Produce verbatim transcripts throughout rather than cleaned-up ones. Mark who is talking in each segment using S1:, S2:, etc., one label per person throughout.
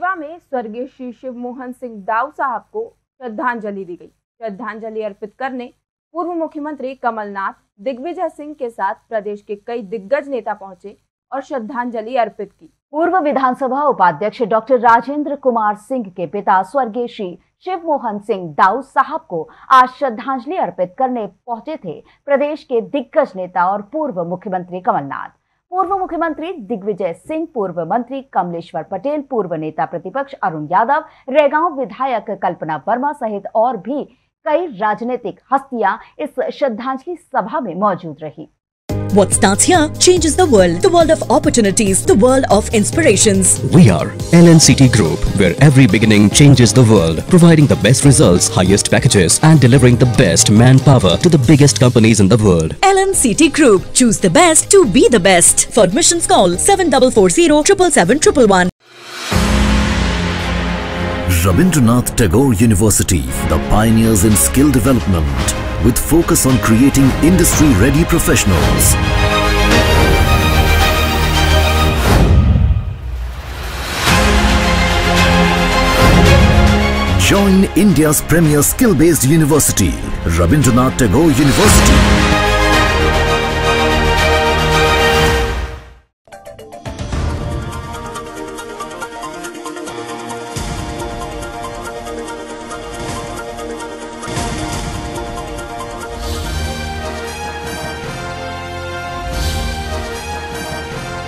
S1: रीवा में स्वर्गीय श्री शिव मोहन सिंह दाऊ साहब को श्रद्धांजलि दी गई। श्रद्धांजलि अर्पित करने पूर्व मुख्यमंत्री कमलनाथ, दिग्विजय सिंह के साथ प्रदेश के कई दिग्गज नेता पहुंचे और श्रद्धांजलि अर्पित की।
S2: पूर्व विधानसभा उपाध्यक्ष डॉक्टर राजेंद्र कुमार सिंह के पिता स्वर्गीय श्री शिव मोहन सिंह दाऊ साहब को आज श्रद्धांजलि अर्पित करने पहुंचे थे प्रदेश के दिग्गज नेता और पूर्व मुख्यमंत्री कमलनाथ, पूर्व मुख्यमंत्री दिग्विजय सिंह, पूर्व मंत्री कमलेश्वर पटेल, पूर्व नेता प्रतिपक्ष अरुण यादव, रेगांव विधायक कल्पना वर्मा सहित और भी कई राजनीतिक हस्तियां इस श्रद्धांजलि सभा में मौजूद रही।
S3: What starts here changes the world, the world of opportunities, the world of inspirations.
S4: We are L N C T Group, where every beginning changes the world, providing the best results, highest packages and delivering the best manpower to the biggest companies in the world.
S3: L N C T Group, choose the best to be the best. For admissions call seven four four zero seven seven seven one one.
S5: Rabindranath Tagore University, the pioneers in skill development, with focus on creating industry-ready professionals. Join India's premier skill-based university, Rabindranath Tagore University.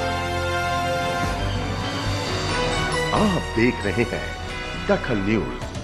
S6: आप देख रहे हैं दखल news.